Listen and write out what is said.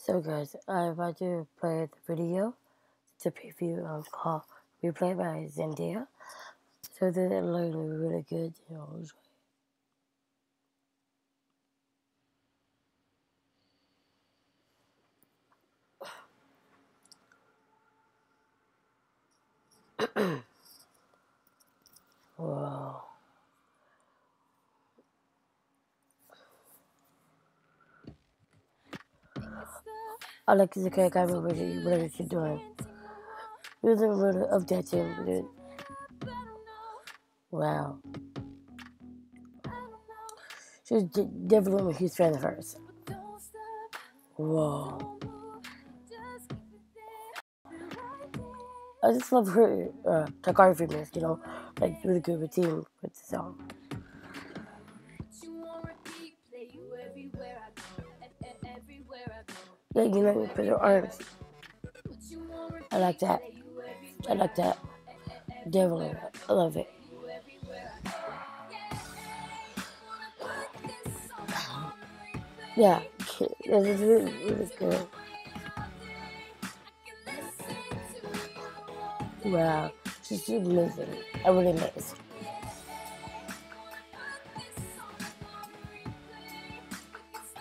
So guys, I'm about to play the video. It's a preview called Replay by Zendaya. So they're literally really good, you know. Wow. I like the kind of whatever she's doing. There's a little of that too. Wow. She's definitely his friend first. Whoa. I just love her choreography, you know, like really good routine with the song. Yeah, you know, put her arms. I like that. I like that. Definitely. I love it. Yeah, this is really, really good. Wow, she's amazing. I really amazed.